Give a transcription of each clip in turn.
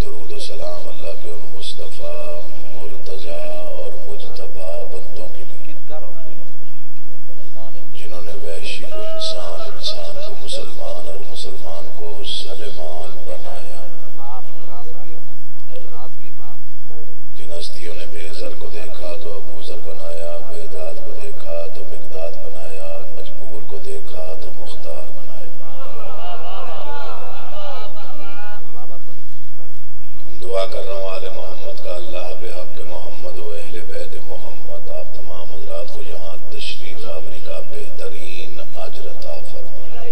दुरूद व सलाम अल्लाह के उन मुस्तफ़ा मुर्तज़ा और मुजतबा बंदों के लिए जिन्होंने वहशी को इंसान, इंसान को मुसलमान और मुसलमान को सलेमान बनाया। जिन हस्तियों ने बेज़र को देखा तो अबूज़र बनाया, बेदाद को देखा तो मिक़दाद बनाया, मजबूर को देखा तो मुख्तार बनाया। दुआ कर रहा हूँ आले मोहम्मद का, अल्लाह बेहक़ मोहम्मद व अहले बैत मोहम्मद आप तमाम हज़रात को यहाँ तशरीफ़ आवरी का बेहतरीन अजर अता फरमाए।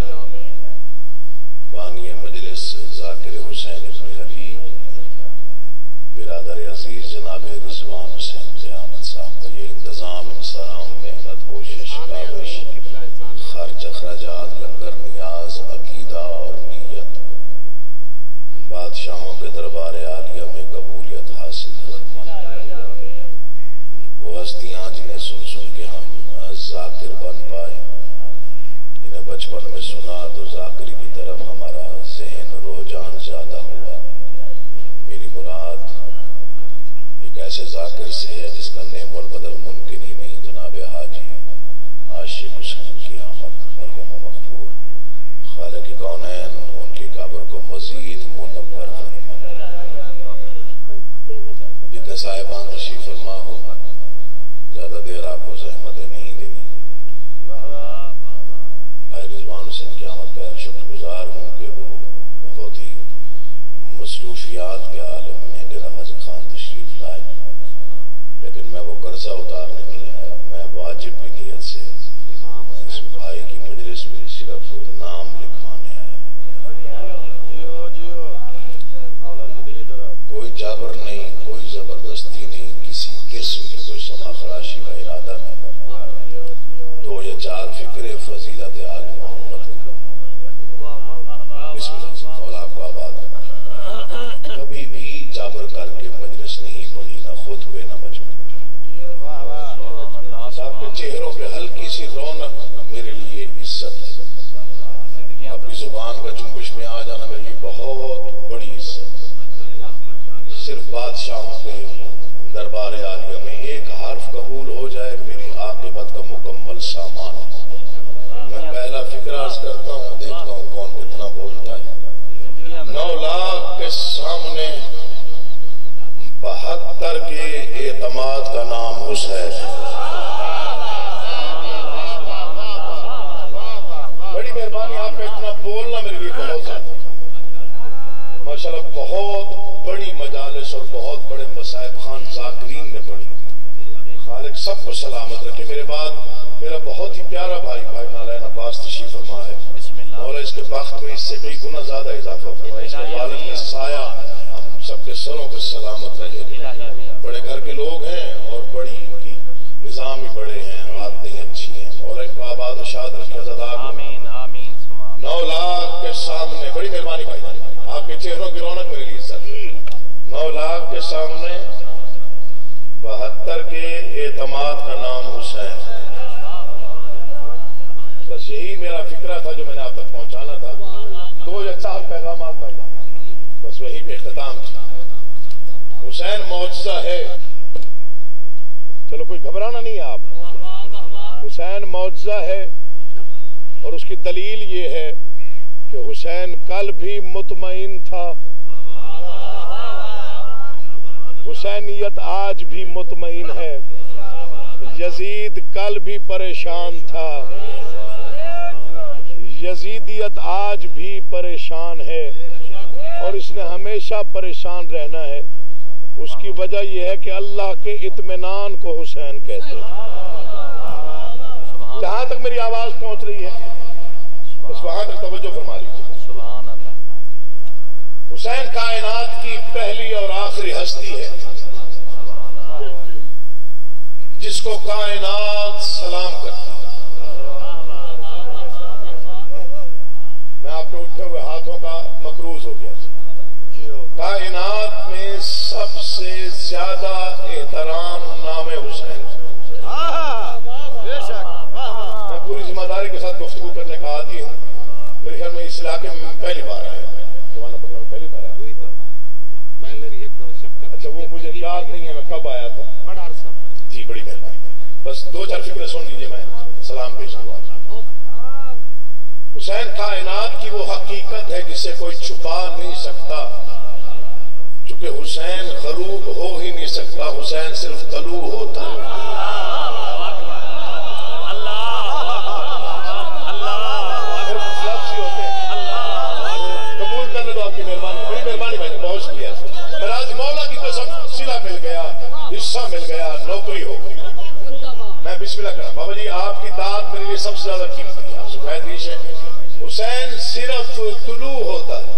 बानी मजलिस ज़ाकिर हुसैन इब्न अली बिरादर अजीज जनाब रिजवान हुसैन क़यामत साहब का ये इंतज़ाम, इंसराम, मेहनत, कोशिश, काविश, खर्च, अखराजात, लंगर, नियाज, अकीदा और नीयत बादशाहों के दरबार आलिया में कबूलियत हासिल फरमाए। वो हस्तियाँ जिन्हें सुन सुन के हम ज़ाकिर बन पाए, जिन्हें बचपन में सुना तो ज़ाकिरी की तरफ हमारा ज़हन रुझान ज़्यादा हुआ। मेरी मुराद एक ऐसे ज़ाकिर से है जिसका नेम और बदल मुमकिन ही नहीं। जनाब हाजी आशिक हुसैन की आमद मरहूम मग़फ़ूर खालिक़ कौनैन उनकी कब्र को मज़ीद मुनव्वर फरमाए। जितने साहिबान तशरीफ़ फरमा हो, ज़्यादा देर आपको ज़हमत नहीं देनी। भाई रिजवान हुसैन की आमद पर शुक्रगुजार हूँ कि वो बहुत ही मसरूफियात के आलम में डेरा गाज़ी खान तशरीफ़ लाए, लेकिन मैं वो कर्जा उतारने नहीं आया, मैं वाजिब की नीयत से इस भाई की मजलिस में सिर्फ नाम लिखवाने आया। कोई जाबर नहीं, कोई जबरदस्ती नहीं, किसी किस्म की कोई समाखराशी का इरादा नहीं। दो या चार फिक्रे फजीलत आल मोहम्मद मौला आपको आबाद रखे। कभी भी जाबर करके मजलिस नहीं पढ़ी, ना खुद पे ना मुझ पे। आपके चेहरों पे हल्की सी रौनक मेरे लिए इज्जत है। आपकी जुबान का जुम्बिश में आ जाना मेरे लिए बहुत बड़ी इज्जत। सिर्फ बादशाहों के दरबार आलिया में एक हर्फ कबूल हो जाए, मेरी आक़िबत का मुकम्मल सामान। मैं पहला फिक्र अर्ज करता हूँ, देखता हूँ कौन कितना बोलता है। 9 लाख के सामने 72 के एतमाद का नाम हुसैन। बड़ी मेहरबानी, आपका इतना बोलना मेरे लिए बहुत ज्यादा। माशाल्लाह बहुत बड़ी मजालिस और बहुत बड़े मसाइब खान ज़ाकिरीन ने पढ़ी। खालिक सबको सलामत रखे। मेरे बाद मेरा बहुत ही प्यारा भाई नारायण अब्बास तशरीफ़ फरमा है, और इसके वक्त में इससे कई गुना ज्यादा इजाफा हुआ। इसके वालिद का साया हम सबके सरों पर सलामत रहे। बड़े घर के लोग हैं और बड़ी इनकी निज़ाम भी बड़े हैं, आदतें अच्छी हैं, और इनको आबाद और शाद रखे। 9 लाख के सामने, बड़ी मेहरबानी भाई, आपके चेहरों की रौनक मेरे लिए इज्जत। 9 लाख के सामने 72 के एतमाद का नाम हुसैन। बस यही मेरा फिक्रा था जो मैंने आप तक पहुंचाना था। 2 या 4 पैगाम भाई, बस वही पे इख्तिताम था। हुसैन मौजज़ा है, चलो कोई घबराना नहीं है आप। हुसैन मौजज़ा है और उसकी दलील ये है कि हुसैन कल भी मुतमईन था, हुसैनियत आज भी मुतमईन है। यजीद कल भी परेशान था, यजीदियत आज भी परेशान है, और इसने हमेशा परेशान रहना है। उसकी वजह यह है कि अल्लाह के इत्मीनान को हुसैन कहते हैं। जहां तक मेरी आवाज पहुंच रही है बस वहां तक तवज्जो फरमा लीजिए। सुभान अल्लाह। हुसैन कायनात की पहली और आखिरी हस्ती है जिसको कायनात सलाम करती है। मैं आपके उठे हुए हाथों का मकरूज हो गया। कायनात में सबसे ज्यादा एहतराम नाम हुसैन। मैं पूरी जिम्मेदारी के साथ गुफ्तगू करने का आती हूँ। मेरे ख्याल में इस इलाके में पहली बार आया, जवाना पकड़ में पहली बार आया। अच्छा वो मुझे याद नहीं है मैं कब आया था, बड़ा अरसा जी बड़ी मेहरबानी। बस दो चार फिक्र सुन लीजिए, मैं सलाम पेश करवा। हुसैन कायनात की वो हकीकत है जिसे कोई छुपा नहीं सकता, चूंकि हुसैन गरूब हो ही नहीं सकता, हुसैन सिर्फ तलू होता है। कबूल करने दो, आपकी मेहरबानी, बड़ी मेहरबानी भाई, बहुत शुक्रिया। मेराज मौला की कसम, सिला मिल गया, हिस्सा मिल गया, नौकरी हो गई। मैं बिस्मिल्लाह करा। बाबा जी आपकी दाद मेरे लिए सबसे ज्यादा कीमती है, आपसे फैदरीश है। हुसैन सिर्फ तुलू होता है,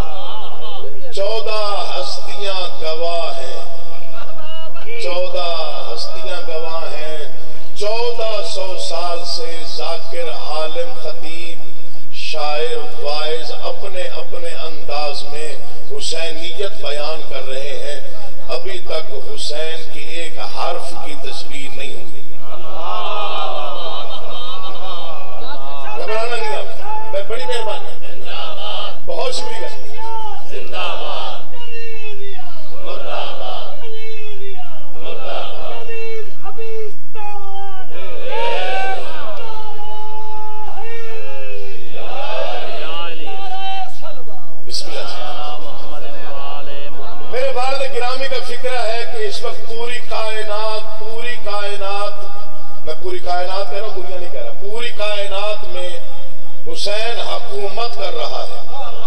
14 हस्तियां गवाह हैं, 14 हस्तियां गवाह हैं। 1400 साल से जाकिर, आलिम, खतीब, शायर, वाइज अपने अपने अंदाज में हुसैनियत बयान कर रहे हैं। अभी तक हुसैन की एक हर्फ की तस्वीर नहीं हुई। घबराना नहीं आप, बड़ी मेहरबानी, बहुत शुक्रिया। जिंदाबाद, मुर्दाबाद, मुर्दाबाद। मेरे वालिद गिरामी का फिक्र है कि इस वक्त पूरी कायनात, मैं पूरी कायनात कह रहा हूं, दुनिया नहीं कह रहा, पूरी कायनात में हुसैन हुकूमत कर रहा है।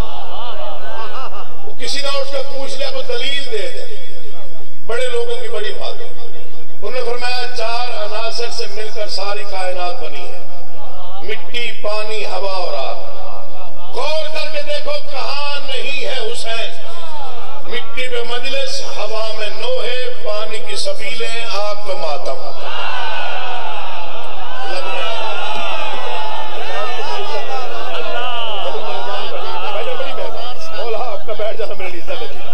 वो किसी ने उसको पूछ लिया, कोई दलील दे दे, बड़े लोगों की बड़ी बात है। उन्होंने फरमाया 4 अनासर से मिलकर सारी कायनात बनी है, मिट्टी, पानी, हवा और आग। गौर करके देखो कहां नहीं है हुसैन। मिट्टी पे मजलिस, हवा में नोहे, पानी की सबीलें, आग पे मातम। बैठ जाना मेरे लिए,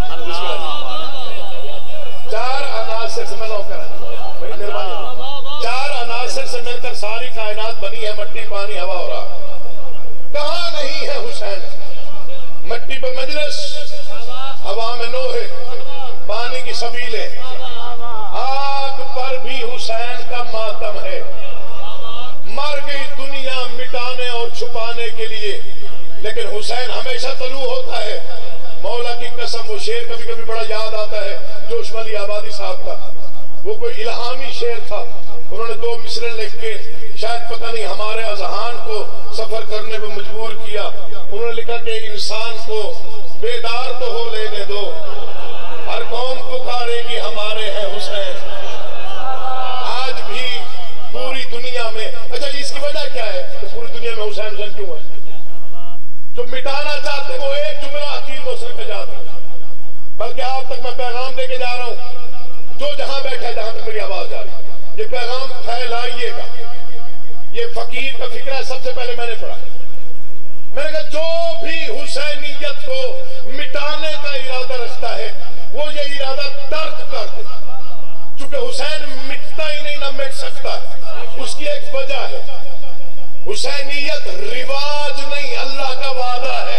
4 अनासर से, मैं नौकर बड़ी मेहरबानी, 4 अनासर से मिलकर सारी कायनात बनी है, मिट्टी, पानी, हवा और आग। कहां नहीं है हुसैन। मिट्टी पे मजलिस, हवा में नोहे, पानी की सबीले, आग पर भी हुसैन का मातम है। मर गई दुनिया मिटाने और छुपाने के लिए, लेकिन हुसैन हमेशा तलू होता है। मौला की कसम, वो शेर कभी कभी बड़ा याद आता है जोश वाली आबादी साहब का। वो कोई इल्हामी शेर था, उन्होंने 2 मिसरे लिख के शायद पता नहीं हमारे अजहान को सफर करने पर मजबूर किया। उन्होंने लिखा कि इंसान को बेदार तो हो लेने दो, हर कौम पुकारेगी हमारे हैं हुसैन। आज भी पूरी दुनिया में, अच्छा इसकी वजह क्या है तो पूरी दुनिया में हुसैन क्यों है? जो मिटाना चाहते वो एक जुमला अकील मोहसिन का याद है, बल्कि आप तक मैं पैगाम देके जा रहा हूं, जो जहां बैठा है, जहां तक मेरी आवाज जा रही है, ये पैगाम फैलाइएगा। ये फकीर का फिक्र है, सबसे पहले मैंने पढ़ा। मैंने कहा जो भी हुसैनियत को मिटाने का इरादा रखता है वो ये इरादा तर्क कर दे, चूंकि हुसैन मिटता ही नहीं, ना मिट सकता। उसकी एक वजह है, हुसैनियत रिवाज नहीं, अल्लाह का वादा है।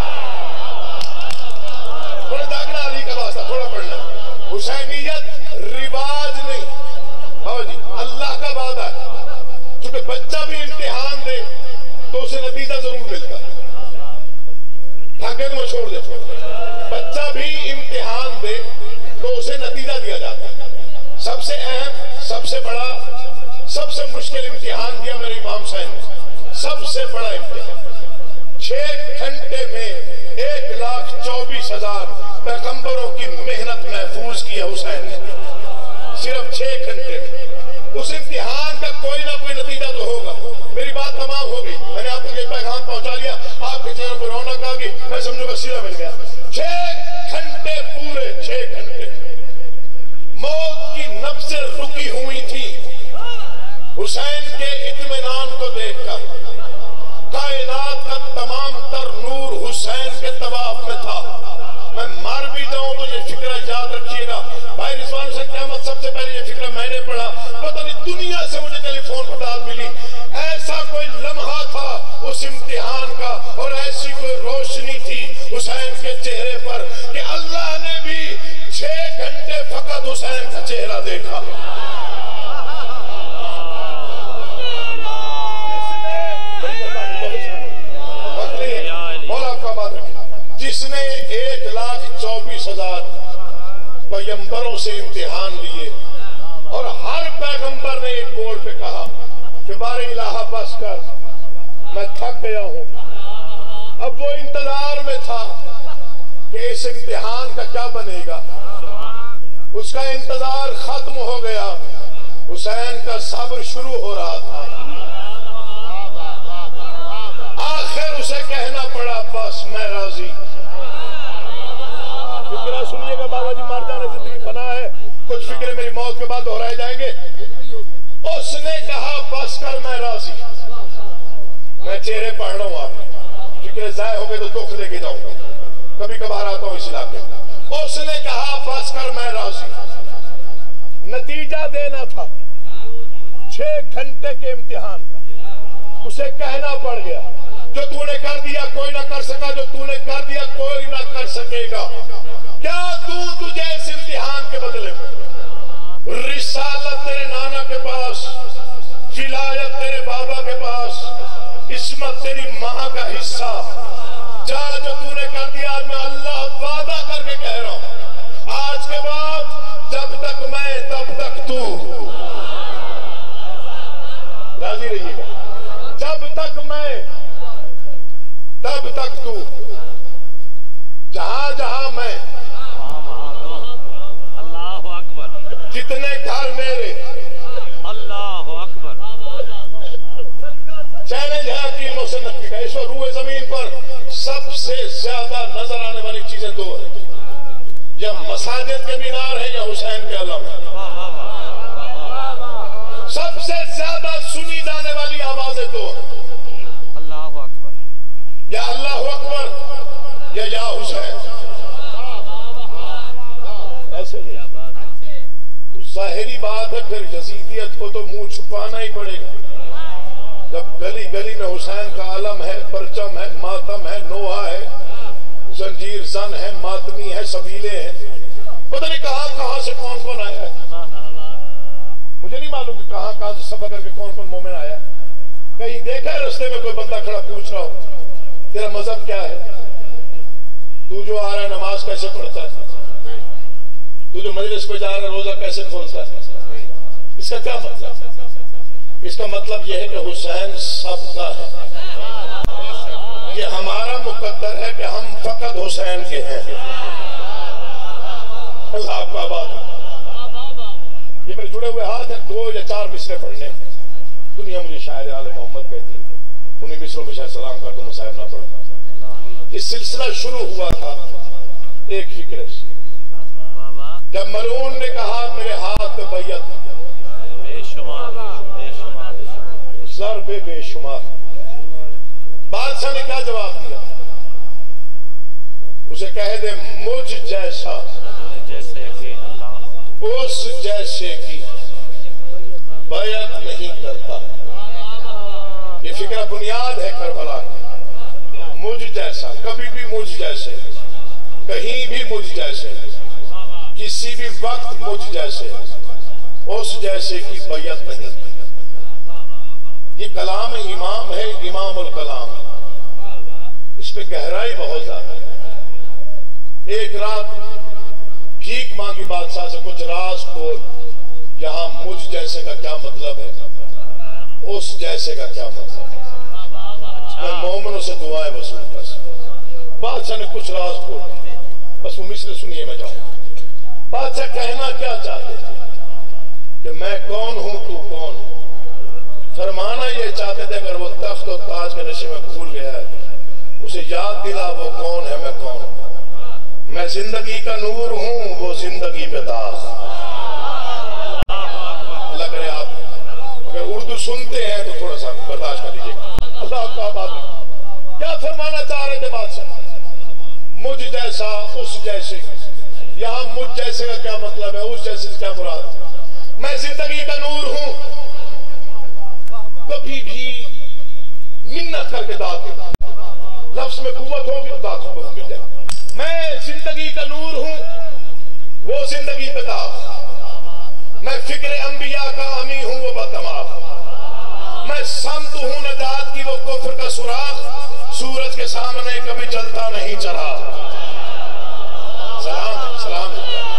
थोड़ा जागना, अली का वास्ता, थोड़ा पढ़ना। हुसैनियत रिवाज नहीं, हाँ जी, अल्लाह का वादा है। चूंकि बच्चा भी इम्तिहान दे तो उसे नतीजा जरूर मिलता है। धागे में छोड़ दे, बच्चा भी इम्तिहान दे तो उसे नतीजा दिया जाता है। सबसे अहम, सबसे बड़ा, सबसे मुश्किल इम्तिहान दिया मेरे इमाम साहब ने, सबसे बड़ा इम्तिहान। 6 घंटे में 1,24,000 पैगंबरों की मेहनत महफूज की है हुसैन ने, सिर्फ 6 घंटे में। उस इम्तिहान का कोई ना कोई नतीजा तो होगा। मेरी बात तमाम हो गई, मैंने आप तक ये पैगाम पहुंचा लिया, आपके चेहरे पर रौनक आ गई, मैं समझूंगा सिरा मिल गया। 6 घंटे पूरे, 6 घंटे मौत की नब्ज़ें रुकी हुई थी हुसैन के इत्मीनान को देखकर। कायनात का तमाम तर नूर हुसैन के तवाफ में था। मैं मर भी जाऊं तो ये फिक्र याद रखिएगा। भाई रिजवान हुसैन क़यामत, सबसे पहले ये फिक्र मैंने पढ़ा, पता नहीं दुनिया से मुझे टेलीफोन फटात मिली। ऐसा कोई लम्हा था उस इम्तिहान का और ऐसी कोई रोशनी थी हुसैन के चेहरे पर कि अल्लाह ने भी 6 घंटे हुसैन का चेहरा देखा। मौला का बात रखे, जिसने 1,24,000 पैगंबरों से इम्तिहान लिए और हर पैगंबर ने एक बोर्ड पे कहा कि बारे इलाहा बस कर, मैं थक गया हूं। अब वो इंतजार में था कि इस इम्तिहान का क्या बनेगा। उसका इंतजार खत्म हो गया, हुसैन का सब्र शुरू हो रहा था। आखिर उसे कहना पड़ा बस मैं राजी। फिक्र सुनिएगा बाबा जी, मर जाना जिंदगी बना है, कुछ फिक्र मेरी मौत के बाद दोहराए जाएंगे। उसने कहा बस कर मैं राजी। मैं चेहरे पढ़ रहा हूं, आप फिक्र जाए हो गए तो दुख लेके जाऊंगा, कभी कभार आता हूं इस इलाके में। उसने कहा बस कर मैं राजी। नतीजा देना था 6 घंटे के इम्तिहान का, उसे कहना पड़ गया जो तूने कर दिया कोई ना कर सका, जो तूने कर दिया कोई ना कर सकेगा। क्या दूं तुझे इस इम्तिहान के बदले में? रिसालत तेरे नाना के पास, विलायत तेरे बाबा के पास, इस्मत तेरी माँ का हिस्सा। जा जो तूने कर दिया, आज मैं अल्लाह वादा करके कह रहा हूं, आज के बाद जब तक मैं तब तक तू। राजी रहिएगा, जब तक मैं तब तक तू। जहां जहां मैं, अल्लाह अकबर। जितने घर मेरे, अल्लाह अकबर। चैलेंज है अकील मोहसिन नकवी का। इस वक्त रूए जमीन पर सबसे ज्यादा नजर आने वाली चीजें दो है, या मसाजिद के मीनार है या हुसैन के अलम है। सबसे ज्यादा सुनी जाने वाली आवाजें दो है, अल्लाह अकबर या अल्लाह अकबर या हुसैन। ऐसे ही तो जाहिरी बात है, फिर यजीदियत को तो मुंह छुपाना ही पड़ेगा। जब गली गली में हुसैन का आलम है, परचम है, मातम है, नोहा है, जंजीर जन है, मातमी है, सबीले हैं, पता नहीं कहां कहां से कौन कौन आया है। मुझे नहीं मालूम कि कहां कहां से सफर करके कौन कौन मोमिन आया है। कहीं देखा है रास्ते में कोई बंदा खड़ा पूछ रहा हो तेरा मजहब क्या है, तू जो आ रहा है नमाज कैसे पढ़ता है, तू जो मजलिस पे जा रहा है रोजा कैसे खोलता है। इसका क्या मतलब? इसका मतलब यह है कि हुसैन सबका है। ये हमारा मुकद्दर है कि हम फकत हुसैन के हैं। अल्लाह का बात। ये मेरे जुड़े हुए हाथ हैं, 2 या 4 मिसरे पढ़ने। दुनिया मुझे शायर आले मोहम्मद कहती है, उन्हीं मिसरों में शायद सलाम कर तो साहिब ना पढ़। ये सिलसिला शुरू हुआ था एक फिक्र से, जब मलून ने कहा मेरे हाथ पे बैयत बेशुमार ज़र बेशुमार। बादशाह ने क्या जवाब दिया? उसे कह दे मुझ जैसा जैसे कि अल्लाह उस जैसे की बैयत नहीं करता। ये फिक्र बुनियाद है करबला की। मुझ जैसा, कभी भी मुझ जैसे, कहीं भी मुझ जैसे, किसी भी वक्त मुझ जैसे, उस जैसे की बैयत नहीं। ये कलाम इमाम है, इमामुल कलाम। इस पे गहराई बहुत ज्यादा है। एक रात भीख मांगी बादशाह से, कुछ राज खोल, यहां मुझ जैसे का क्या मतलब है, उस जैसे का क्या मतलब है। मैं मोमिनों से दुआएं वसूल कर। बादशाह ने कुछ राज खोल, बस वो मिसरे सुनिए मैं जाऊं। बादशाह कहना क्या चाहते थे कि मैं कौन हूं, तू कौन है। फरमाना ये चाहते थे अगर वो तख्त और ताज के नशे में भूल गया है, उसे याद दिला वो कौन है, मैं कौन हूं। मैं जिंदगी का नूर हूं, वो जिंदगी पे दाग। लग रहे आप अगर उर्दू सुनते हैं तो थोड़ा सा बर्दाश्त कर लीजिए। अल्लाह का बात क्या फरमाना चाह रहे थे बादशाह? मुझ जैसा, उस जैसे। यहां मुझ जैसे का क्या मतलब है, उस जैसे से क्या मुराद है? मैं जिंदगी का नूर हूं, कभी भी मिन्नत करके दाद देता। लफ्ज में कुव्वत होगी तो दाद मिल जाए। मैं जिंदगी का नूर हूं, वो जिंदगी पे दाग। फिक्र अंबिया का अमी हूं वो बदमाग, मैं समत हूं नजात की वो कुफ्र का सुराग, सूरज के सामने कभी जलता नहीं चराग। सलाम सलाम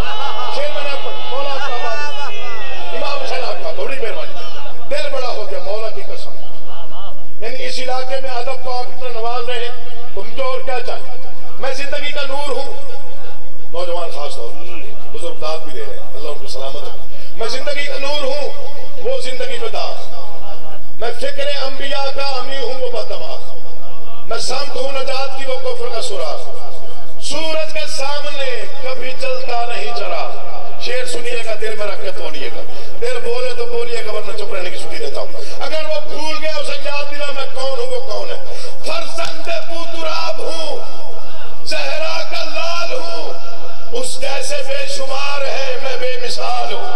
इमाम हुसैन आपका बड़ी मेहरबानी, दिल बड़ा हो गया मौला की कसम। यानी इस इलाके में अदब को आप इतना नवाज रहे तो मुझे और क्या चाहिए। मैं जिंदगी का नूर हूं, नौजवान खास तौर पर बुजुर्ग दाद भी दे रहे हैं, अल्लाह उनको सलामत रखे। मैं जिंदगी का नूर हूं, वो जिंदगी पे दाग। मैं फिक्र अंबिया का अमी हूं वो बदमाग, मैं समत हूं नजात की वो कुफ्र का सुराग, सूरज के सामने कभी जलता नहीं चराग। शेर सुनिएगा, दिल में रख के तोड़िएगा, दिल बोले तो बोलिएगा वरना चुप रहने की छुट्टी देता हूं। अगर वो भूल गया उसे याद दिला मैं कौन हूं, वो कौन है। फरजंदे पूतुराब हूं, जहरा का लाल हूं, उस जैसे बेशुमार है मैं बेमिसाल हूं।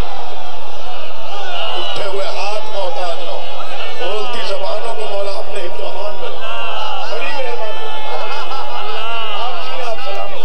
उठे हुए हाथ मोहताज लो, बोलती जबानों को मौला अपने हिफ्ज़-ओ-अमान में, बड़ी मेहरबानी। आप जी आप सलामत,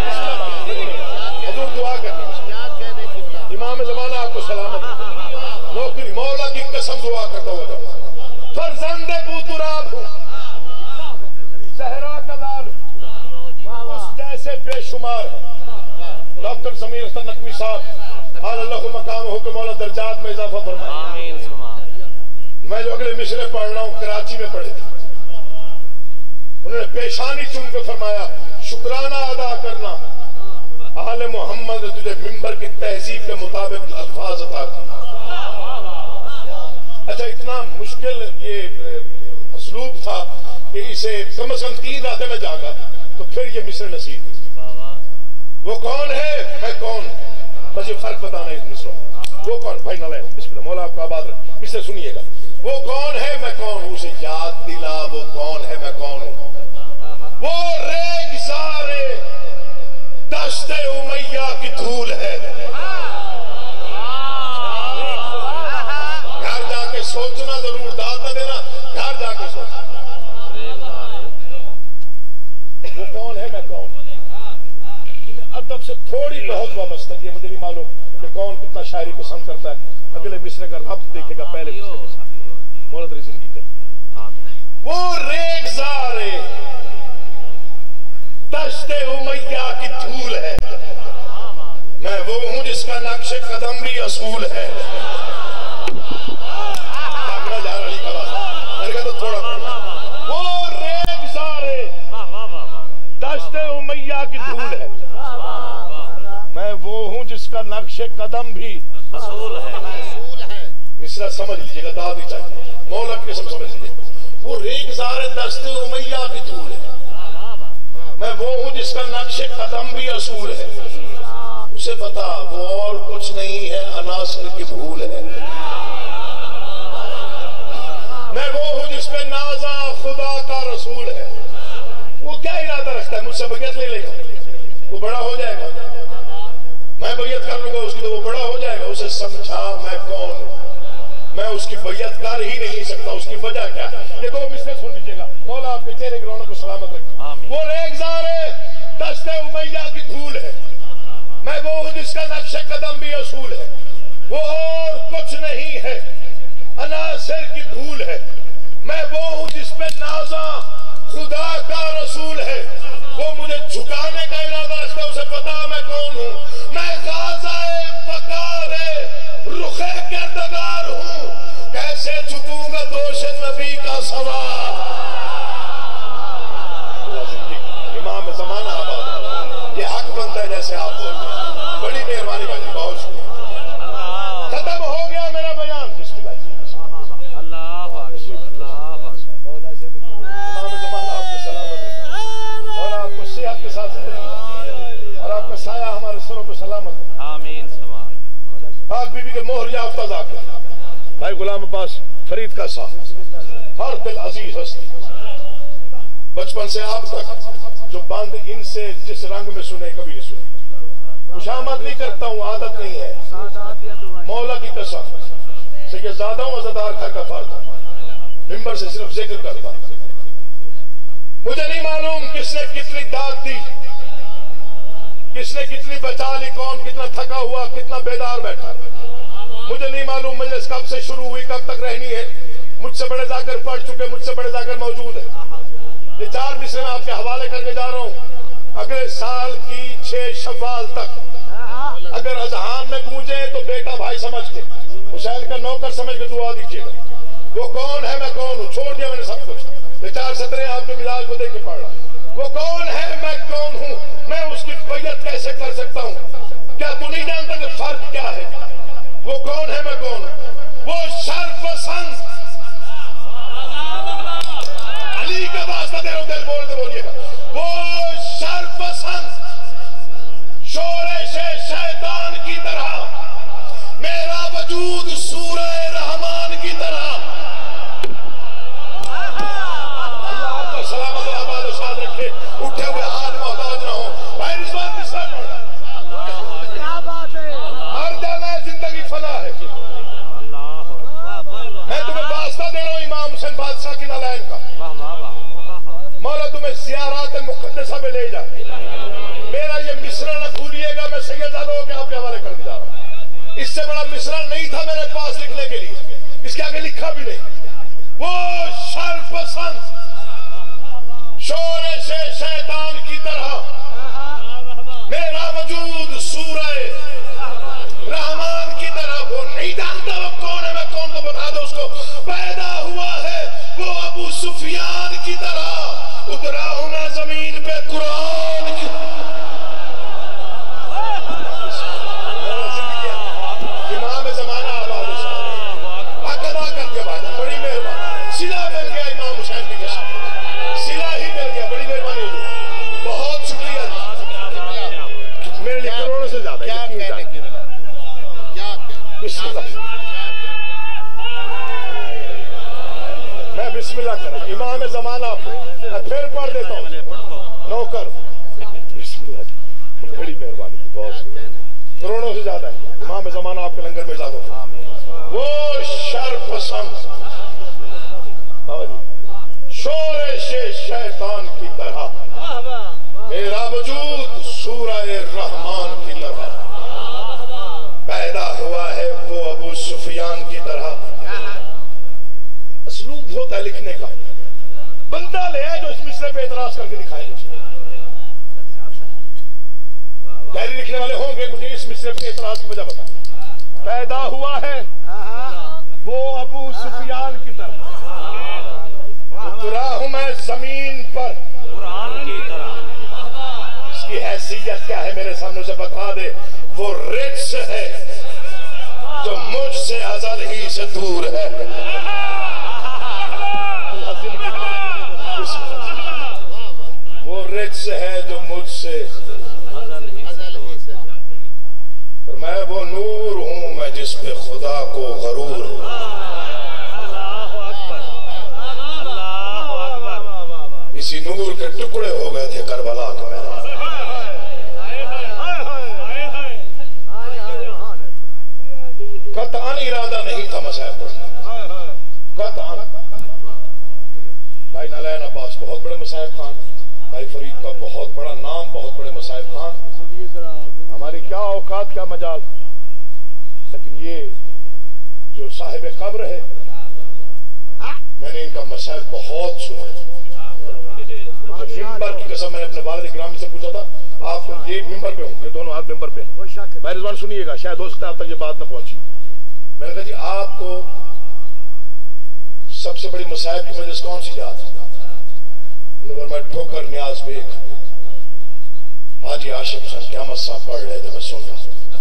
हजूर दुआ करनी, इमाम ज़माना आपको सलामत, नौकरी मौला की कसम दुआ करता हुआ। फरजंदे पूतुराब हूं, सहरा का लाल उस जैसे बेशुमार है। डॉक्टर ज़मीर हसन नकवी साहब अल्लाह मकाम हो के मौला दर्जात में इजाफा फरमाए। मैं जो अगले मिसरे पढ़ रहा हूं कराची में पढ़े थे, उन्होंने पेशानी चूम के फरमाया शुक्राना अदा करना, आले मोहम्मद ने तुझे मिंबर की तहजीब के मुताबिक अल्फाज अता किए। अच्छा, इतना मुश्किल ये असलूब था कि इसे कम से कम 3 रातें में जागा तो फिर ये मिस्र नसीब। वो कौन है, मैं कौन, बस ये फर्क बताना है इस मिस्रों। वो कौन, भाई नलैन बिस्मिल्लाह, मौला आपका आबाद रहे, मिस्र सुनिएगा। वो कौन है, मैं कौन हूं, उसे याद दिला वो कौन है, मैं कौन हूं। वो रेगिज़ारे दश्ते उमैया की धूल है। घर जाके सोचना जरूर, दाद न देना, घर जाके सोचना वो कौन है, मैं कौन। अदब से थोड़ी बहुत वाबस्तगी है, मुझे नहीं मालूम कि कौन कितना शायरी पसंद करता है। अगले मिसरे का रब्त देखेगा पहले मिसरे के साथ, मौला तेरी जिंदगी कर। वो रेगिज़ारे दश्ते उमैया की धूल है, मैं वो हूं जिसका नक्शे कदम भी असूल है। तो थोड़ा वो रेगिज़ारे दश्ते उमैया की धूल है, मैं वो हूं जिसका नक्शे कदम भी असूल है। मिसरा समझ लीजिएगा, दाद ही चाहिए, मौला की कसम समझ लीजिए। वो रेगिज़ारे दश्ते उमैया की धूल है, मैं वो हूं जिसका नक्शे कदम भी असूल है। उसे बता वो और कुछ नहीं है, अनासर की भूल है। मैं वो हूं जिसपे नाजा खुदा का रसूल है। वो क्या इरादा रखता है, मुझसे बैयत ले लेगा, वो बड़ा हो जाएगा, मैं बैयत कर लूंगा उसकी तो वो बड़ा हो जाएगा। उसे समझा मैं कौन हूं, मैं उसकी बैयत कर ही नहीं सकता। उसकी वजह क्या, ये 2 मिसरे सुन लीजिएगा, मौला आपके चेहरे की रौनक को सलामत रखे। वो रेगिज़ारे दश्ते उमैया की धूल है, मैं वो हूं जिसका नक्शे कदम भी असूल है। वो और कुछ नहीं है, अनासर की धूल है। मैं वो हूं जिसपे नाजा खुदा का रसूल है। वो मुझे झुकाने का इरादा रखता है, उसे पता मैं कौन हूं। मैं गाज़ाए वक़ारे रुखे किरदगार हूं, कैसे झुकूंगा दोष नबी का सवार। इमाम ज़माना आबाद, ये हक बनता है जैसे आप बोल रहे हैं। बड़ी मेहरबानी भाई, बहुत शुक्रिया। खत्म हो गया मेरा बयान। बिस्मिल्लाह जी, अल्लाह इमाम ज़माना आपको सलामत रखे और आपको सेहत के साथ जिंदगी और आपका साया हमारे सरों पर सलामत है। आमीन। पाक बीबी के मोहर याफ्ता ज़ाकिर भाई गुलाम अब्बास फरीद का साहब, हर दिल अजीज हस्ती, बचपन से आप तक जो बंद इनसे जिस रंग में सुने कभी नहीं सुने। खुशामद नहीं करता हूं, आदत नहीं है, मौला की कसम सैयदजादा हूं, अज़ादार घर का फर्द, मिंबर से सिर्फ जिक्र करता। मुझे नहीं मालूम किसने कितनी दाद दी, किसने कितनी बचा ली, कौन कितना थका हुआ, कितना बेदार बैठा। मुझे नहीं मालूम मजलिस कब से शुरू हुई, कब तक रहनी है। मुझसे बड़े जाकर पढ़ चुके, मुझसे बड़े जाकर मौजूद है। ये 4 मिसरे मैं आपके हवाले करके जा रहा हूँ। अगले साल की 6 शव्वाल तक अगर अजहान में गूंजे तो बेटा भाई समझ के, हुसैन का नौकर समझ के दुआ दीजिएगा। वो कौन है, मैं कौन हूँ, छोड़ दिया मैंने सब कुछ। ये 4 सतरे आपके मिजाज को देख के पढ़ रहा। वो कौन है, मैं कौन हूँ, मैं उसकी बैयत कैसे कर सकता हूँ? क्या तू नहीं जानता कि फर्क क्या है? वो कौन है, मैं कौन हूँ? वो शर्पसंद अली का वास्ता दे रहा हूं, दिल बोलते बोलिएगा। वो शर्पसंद शोरे से शैतान की तरह, मेरा वजूद सूरह रहमान की तरह। अल्लाह आपको सलामत और आबाद और शाद रखे, उठे हुए हाथ मोहताज ना हो। भाई इस बात की सब क्या बात है, मर जाना है, जिंदगी फना है। मैं तुम्हें वास्ता दे रहा हूं इमाम हुसैन बादशाह की नालायन का। मौला तुम्हें ज़ियारात मुक़द्दसा में ले जा। मेरा ये मिसरा न भूलिएगा, मैं सैयदजादों के आपके हवाले करके जा रहा हूं। इससे बड़ा मिसरा नहीं था मेरे पास लिखने के लिए, इसके आगे लिखा भी नहीं। वो शर्पसंद शोरे से शैतान की तरह, मेरा वजूद सूरह रहमान की तरह। वो नहीं जानता वो कौन है, मैं कौन, को बता दो उसको। पैदा हुआ है वो अबू सुफियान की तरह, उतरा हूं मैं जमीन पे कुरान की। इमाम जमाना आबाद हक अदा कर दिया भाईजान, बड़ी मेहरबानी। सिला मिल गया इमाम हुसैन की कसम, सिला ही मिल गया, बड़ी मेहरबानी। बहुत शुक्रिया, मेरे लिए करोड़ों से ज्यादा। मैं बिस्मिल्लाह करा, इमाम जमाना मैं फिर पढ़ देता हूँ। नौकर बिस्मिल्लाह, बड़ी मेहरबानी, बहुत करोड़ों से ज्यादा है। इमाम जमाना आपके लंगर में जाओ। वो शर्पसंद शोरे से शैतान की तरह, मेरा वजूद सूरह रहमान की तरह। पैदा हुआ है वो अबू सुफियान की तरह। असलूब होता है लिखने का, बंदा ले आए जो इस मिसरे पे एतराज करके दिखाए। डायरी लिखने वाले होंगे, मुझे इस मिसरे पे एतराज की वजह बता। पैदा हुआ है वो अबू सुफियान की तरह, उतरा हूं मैं जमीन पर कुरान की तरह। इसकी हैसियत क्या है मेरे सामने से बता दे। वो रिज्स है जो मुझसे अज़ल ही से दूर है। वो रिज्स है जो मुझसे अज़ल ही से दूर है। और मैं वो नूर हूं मैं जिस पे खुदा को गरूर है। इसी नूर के टुकड़े हो गए थे करबला के मैदान। कतअन इरादा नहीं था मसाइब पढ़ने, कतअन। भाई नालायन अब्बास बहुत बड़े मसाइब खान, भाई फरीद का बहुत बड़ा नाम, बहुत बड़े मसाइब खान। हमारी क्या औकात, क्या मजाल। लेकिन ये जो साहिब कब्र है, मैंने इनका मसाइब बहुत सुना। मिंबर की कसम, मैंने अपने वालिद गिरामी से पूछा था, आप ये मिंबर पे हों, ये दोनों हाथ मिंबर पे। भाई रिजवान सुनिएगा, शायद हो सकता है आप तक ये बात ना पहुंची। मैंने कहा जी आपको सबसे बड़ी मसाइब की मजलिस कौन सी याद है? उन्होंने मैं ठोकर न्याज बेग हाजी आशिफ हुसैन क़यामत साहब पढ़ रहे थे, मैं सुन रहा।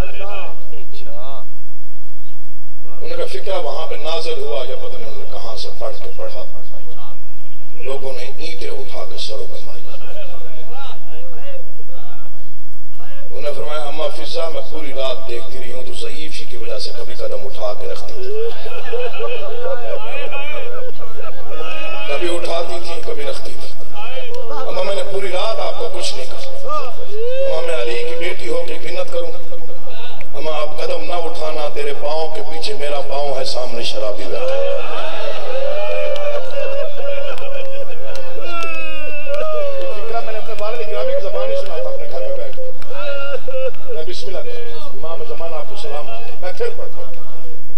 उनका फिक्र वहां पे नाज़िल हुआ या पता नहीं उन्होंने कहां से पढ़ के पढ़ा। लोगों ने ईंटें उठा के सरों पे मारी। उन्हें फरमाया अम्मा फिजा मैं पूरी रात देखती रही हूं, तो ज़ईफ ही की वजह से कभी कदम उठा के रखती थी, कभी उठाती थी कभी रखती थी। अम्मा मैंने पूरी रात आपको कुछ नहीं कहा। अम्मा मैं अली की बेटी होकर मिन्नत करूं, अम्मा आप कदम ना उठाना, तेरे पाँव के पीछे मेरा पाँव है, सामने शराबी बैठा है। मैंने अपने वालिद गिरामी की ज़बान ही सुना था अपने घर में बैठ। मैं बिस्मिल्लाह इमाम ज़माना आपको सलाम, मैं फिर पढ़ता हूं।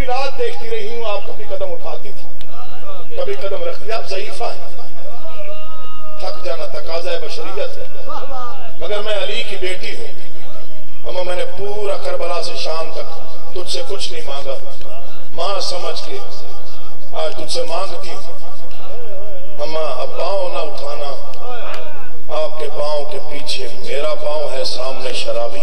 रात देखती रही हूं, आप कभी कदम उठाती थी, कभी कदम रखती। आप ज़ईफा है, थक जाना तकाज़ा है, बशरियत है। मगर मैं अली की बेटी हूं। अम्मा मैंने पूरा करबला से शाम तक तुझसे कुछ नहीं मांगा, मां समझ के आज तुझसे मांगती हूं। अम्मा अब पाँव ना उठाना, आपके पाँव के पीछे मेरा पाँव है, सामने शराबी।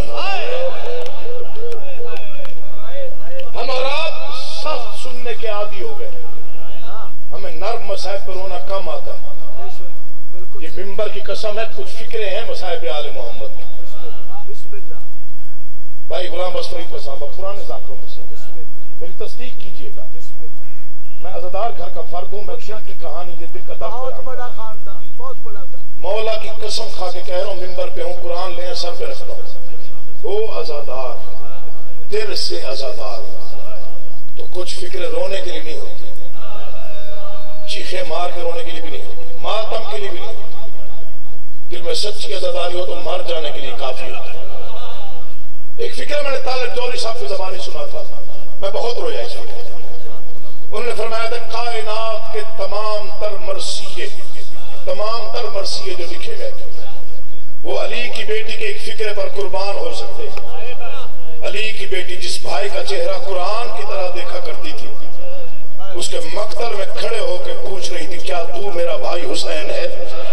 हम और आप सख्त सुनने के आदी हो गए, हमें नर्म मसाइब पर रोना कम आता है। ये मिंबर की कसम है, कुछ फिक्रे हैं मसाइब आले मोहम्मद की। भाई गुलाम बस फरीद का साहब पुराने जाकिरों में से, मेरी तस्दीक कीजिएगा, मैं अज़ादार घर का फर्द हूं। मैं दिल की कहानी, ये दिल का दर्द, बहुत बड़ा खानदान, बहुत बड़ा। मौला की कसम खा के कह रहा हूं, मिंबर पे हूं, कुरान ले सर पे रखता हूं। ओ अज़ादार, दिल से अज़ादार तो कुछ फिक्र रोने के लिए नहीं होती, चीखे मार के रोने के लिए भी नहीं होती, मातम के लिए भी नहीं होती। दिल में सच्ची अज़ादारी हो तो मर जाने के लिए काफी होता है। एक फिक्र मैंने तालिब जौहरी साहब की ज़बानी सुना था, मैं बहुत रोया इस फिक्र। उन्होंने फरमाया था, कायनात के तमाम तर मरसिए जो लिखे गए वो अली की बेटी के एक फिक्रे पर कुर्बान हो सकते हैं। अली की बेटी जिस भाई का चेहरा कुरान की तरह देखा करती थी, उसके मकतल में खड़े होकर पूछ रही थी, क्या तू मेरा भाई हुसैन है?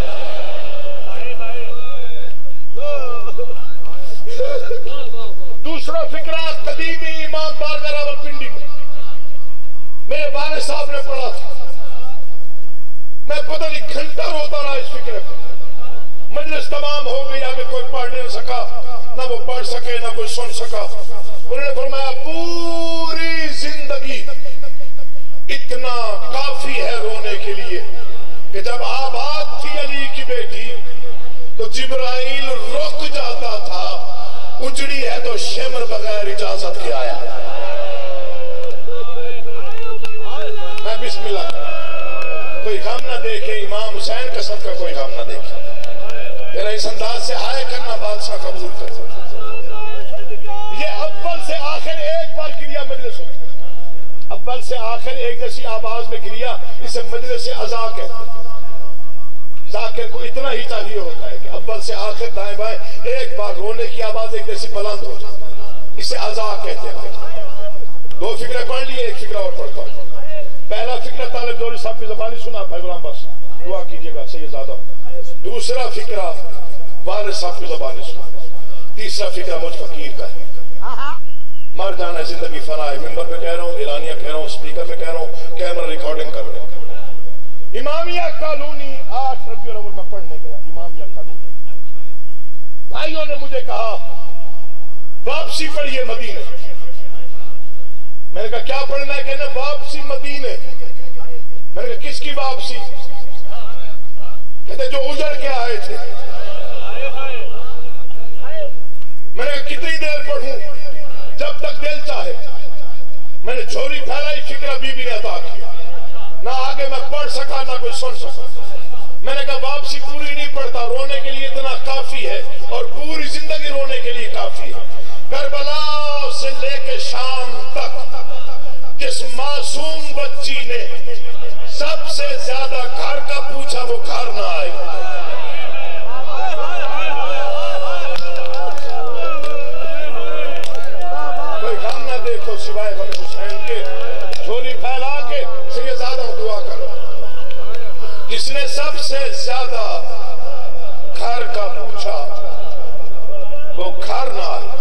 दूसरा फिक्रा कदीमी इमाम बारगाह रावलपिंडी में मेरे वालिद साहब ने पढ़ा था। मैं पता नहीं घंटा रोता रहा इस फिक्रे पर। मजलिस तमाम हो गई, आगे कोई पढ़ नहीं सका, ना वो पढ़ सके ना कोई सुन सका। उन्होंने फरमाया, पूरी जिंदगी इतना काफी है रोने के लिए कि जब आबाद थी अली की बेटी तो जिब्राइल रुक जाता था, उजड़ी है तो शेमर बगैर इजाजत के आया। मैं बिस्मिल्लाह, कोई गम ना देखे, इमाम हुसैन का सदका कोई गम ना देखे। तेरा इस अंदाज से हाय करना बादशाह कबूल कर। ये अव्वल से आखिर एक बार गिरिया मजलिस होती, अव्वल से आखिर एक जैसी आवाज में गिरिया, इसे मजलिस से अज़ा कहते हैं। जाकिर को इतना ही चाहिए होता है कि अव्वल से आखिर दाएं बाएं एक बार रोने की आवाज एक जैसी बुलंद हो जाए, इसे अज़ा कहते हैं। दो फिक्रे पढ़ लिए, एक फिक्रा और पढ़ता हूं। पहला फिक्रा तालिब जौहरी साहब की ज़बानी सुना, भाई गुलाम बस दुआ कीजिएगा सैयदादा। दूसरा फिक्रा वालिद साहब की ज़बानी सुना। तीसरा फिक्रा मुझ फकीर का है। मर जाना जिंदगी फना है, मिंबर पे कह रहा हूँ, एलानिया कह रहा हूँ, स्पीकर पे कह रहा हूँ, कैमरा रिकॉर्डिंग कर रहा हूँ। इमामिया कॉलोनी 8 रबीउल अव्वल में पढ़ने गया, इमामिया कॉलोनी। भाइयों ने मुझे कहा वापसी पढ़िए मदीने। मैंने कहा क्या पढ़ना है? कहना वापसी मदीने। मैंने कहा किसकी वापसी? कहते जो उजड़ के आए थे। मैंने कहा कितनी देर पढ़ूं? जब तक दिल चाहे। मैंने झोली फैलाई, फिक्रा बीबी ने अता किया। ना आगे मैं पढ़ सका ना कोई सुन सका। मैंने कहा वापसी पूरी नहीं पढ़ता, रोने के लिए इतना काफी है और पूरी जिंदगी रोने के लिए काफी है। करबला से लेके शाम तक जिस मासूम बच्ची ने सबसे ज्यादा घर का पूछा वो घर ना आई। कोई गम ना देखो सिवाय गम हुसैन के। झोली फैला के सैयदादा दुआ करो। किसने सबसे ज्यादा घर का पूछा वो घर ना आई।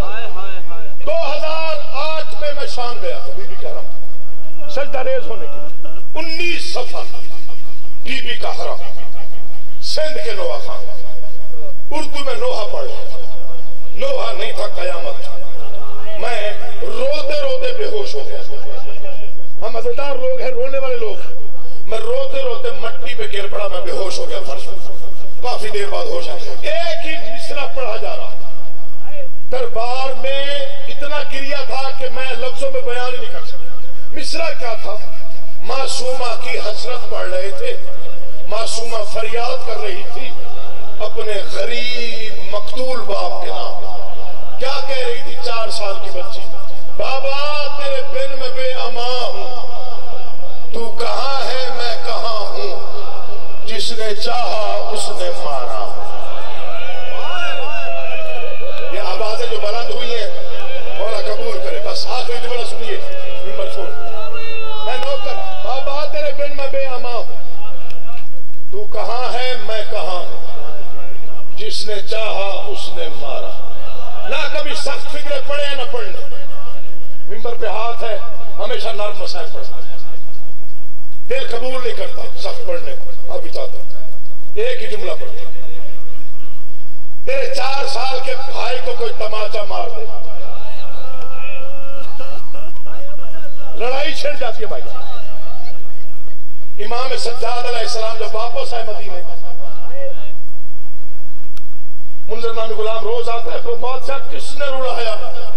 2008 में मैं शाम गया था बीबी का हरम सजदा रेज होने के लिए। 19 सफर बीबी का हरम, सिंध के नोहा खान। उर्दू में नोहा पढ़ रहे, नोहा नहीं था कयामत था। मैं रोते रोते बेहोश हो गया। हम मजेदार लोग हैं, रोने वाले लोग। मैं रोते रोते मट्टी पे गिर पड़ा, मैं बेहोश हो गया फर्श पर। काफी देर बाद होश आया। एक ही मिसरा पढ़ा जा रहा। दरबार में इतना गिरिया था कि मैं लफ्जों में बयान नहीं कर सकता। मिसरा क्या था? मासूमा की हसरत पढ़ रहे थे। मासूमा फरियाद कर रही थी अपने गरीब मकतूल बाप के नाम। क्या कह रही थी? 4 साल की बच्ची, बाबा तेरे बिन में बेअम सख्त फिक्र पढ़े या न पढ़ने, मिंबर पे हाथ है, हमेशा नर्म मसाइल पढ़ता, दिल कबूल नहीं करता सख्त पढ़ने को। अभी चाहता एक ही जुमला पढ़ता, तेरे 4 साल के भाई को कोई तमाचा मार दे, लड़ाई छिड़ जाती है भाई। इमाम सज्जाद अलैहिस्सलाम जब वापस आए मदीने, मुंज़िर नामी गुलाम रोज आता है, तो बादशाह किसने रुलाया?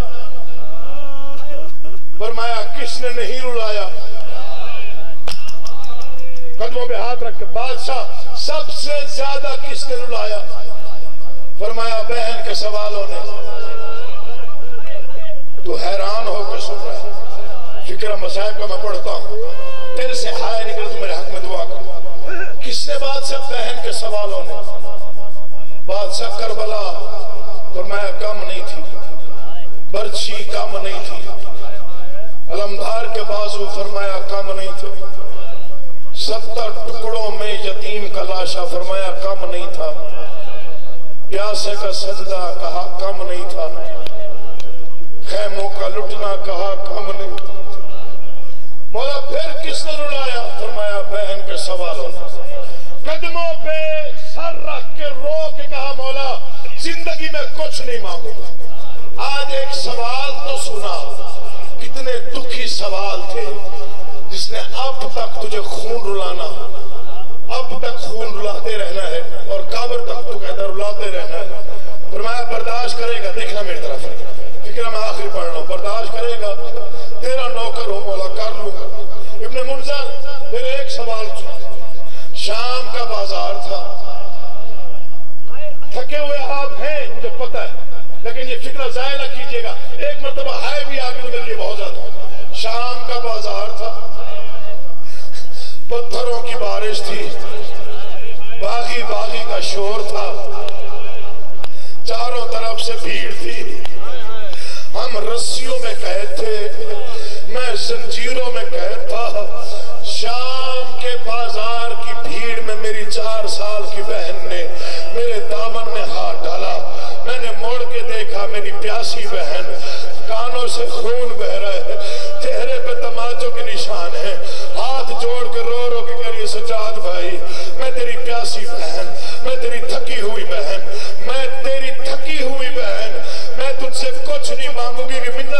फरमाया किसने नहीं रुलाया। कदमों पे हाथ रख के, बादशाह सबसे ज्यादा किसने रुलाया? फरमाया बहन के सवालों ने। तू हैरान होकर सुन रहा है, फिक्र मसाइब का मैं पढ़ता हूं, दिल से हाय निकल तो मेरे हक में दुआ कर। किसने बादशाह? बहन के सवालों ने। बादशाह करबला, फरमाया कम नहीं थी, बर्छी कम नहीं थी, अलमदार के बाजू, फरमाया कम नहीं थे, 70 टुकड़ों में यतीम का लाशा, फरमाया कम नहीं था, प्यासे का सजदा, कहा कम नहीं था, खैमों का लुटना, कहा कम नहीं था। मौला फिर किसने रुलाया? फरमाया बहन के सवालों ने। कदमों पे सर रख के रो के कहा मौला जिंदगी में कुछ नहीं मांगूंगा, आज एक सवाल तो सुना। कितने दुखी सवाल थे, जिसने अब तक तुझे खून रुलाना, अब तक खून रुलाते रहना है और काबर तक तू कहता रुलाते रहना है। फरमाया बर्दाश्त करेगा, देखना मेरी तरफ, फिक्र मैं आखिरी पढ़ रहा हूं, बर्दाश्त करेगा, तेरा नौकर हो मौला, कर लूंगा। इब्ने मुंज़र फिर एक सवाल, शाम का बाजार था, थके हुए आप हैं मुझे पता है, लेकिन ये फिक्र जाया ना कीजिएगा, एक मर्तबा है भी आगे तो मेरे लिए बहुत ज्यादा। शाम का बाजार था, पत्थरों की बारिश थी, बागी बागी का शोर था, चारों तरफ से भीड़ थी, हम रस्सियों में कैद थे, मैं जंजीरों में कैद था। शाम के बाजार की भीड़ में मेरी 4 साल की बहन ने मेरे दामन में हाथ डाला, मैंने मोड़ के देखा, मेरी प्यासी बहन, कानों से खून बह रहा है, चेहरे पे तमाचों के निशान है, हाथ जोड़ के रो रो के करिए सज्जाद भाई, मैं तेरी प्यासी बहन, मैं तेरी थकी हुई बहन, मैं तेरी थकी हुई बहन, मैं तुझसे कुछ नहीं मांगूंगी कि